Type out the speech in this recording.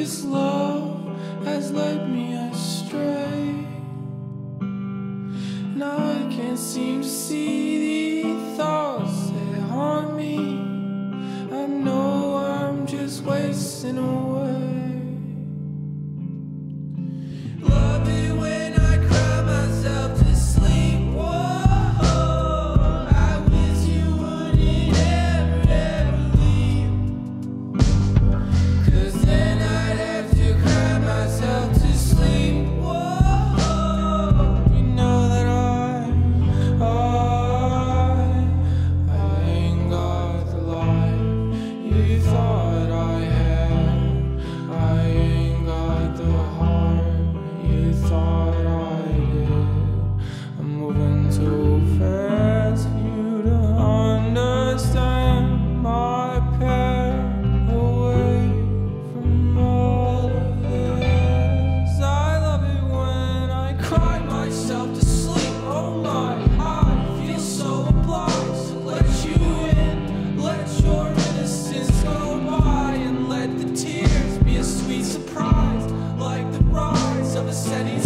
This love has led me astray. Now I can't seem to see the thoughts that haunt me. I know I'm just wasting away. Love it when I cry myself to sleep. Whoa, I wish you wouldn't ever leave. 'Cause then I'd have to cry myself to sleep. Whoa, you know that I ain't got the life you thought I had. I ain't got the heart you thought I did. I'm moving too fast for you to understand my pain away from all of this. I love it when I cry myself to sleep. Oh my, I feel so obliged to let you in, let your innocence go by, and let the tears be a sweet surprise, like the rise of a setting